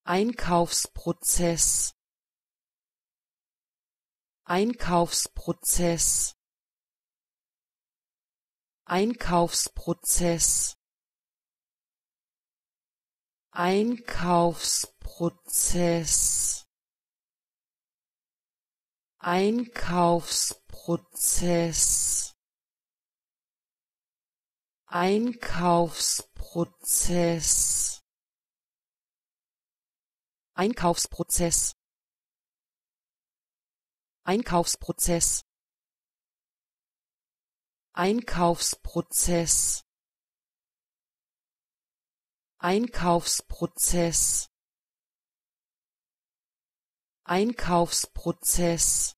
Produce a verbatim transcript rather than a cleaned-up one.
Einkaufsprozess, Einkaufsprozess, Einkaufsprozess, Einkaufsprozess, Einkaufsprozess, Einkaufsprozess, Einkaufsprozess, Einkaufsprozess, Einkaufsprozess, Einkaufsprozess, Einkaufsprozess,